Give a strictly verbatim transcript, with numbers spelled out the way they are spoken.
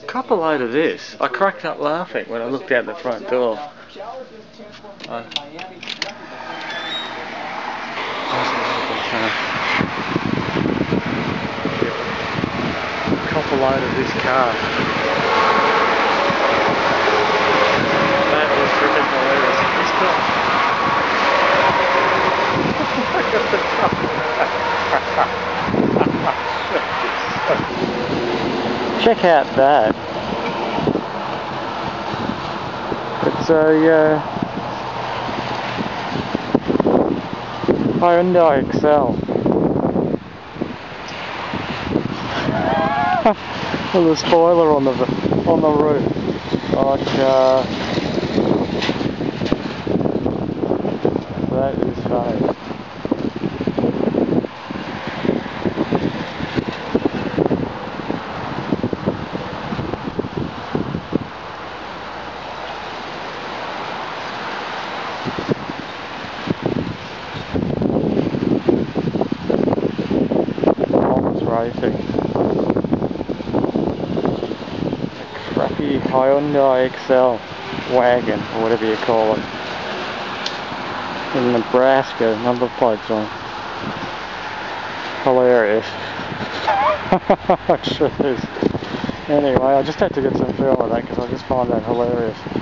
Couple load of this. I cracked up laughing when I looked out the front door. Uh, couple load of this car. That was freaking hilarious. This car. Check out that. It's a uh, Hyundai Excel. With a spoiler on the on the roof. Like, uh, that is funny. Racing. A crappy Hyundai Excel wagon, or whatever you call it. In Nebraska, number plates on. Hilarious. It sure is. Anyway, I just had to get some film of that because I just find that hilarious.